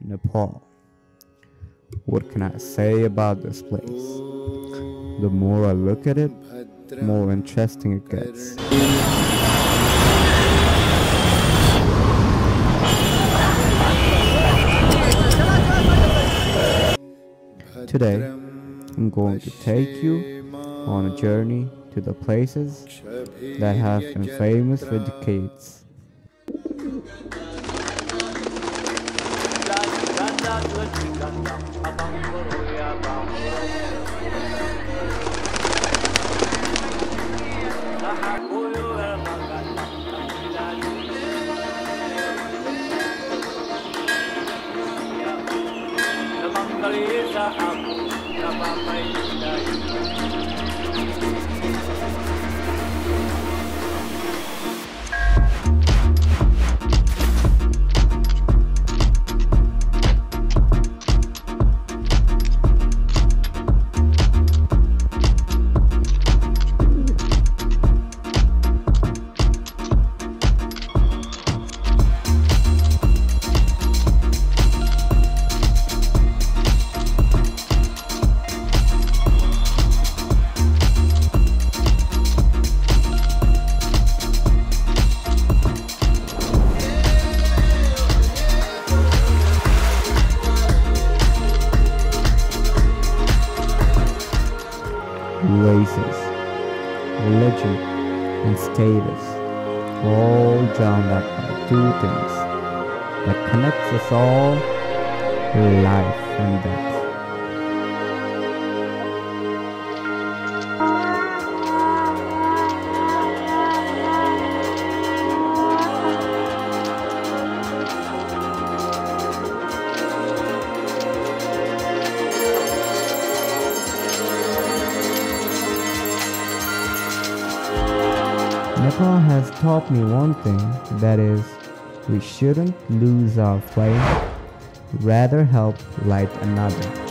Nepal. What can I say about this place? The more I look at it, the more interesting it gets. Today, I'm going to take you on a journey to the places that have been famous for decades. Races, religion, and status, all drowned up by two things that connects us all: life and death. Nepal has taught me one thing, that is, we shouldn't lose our flame, rather help light another.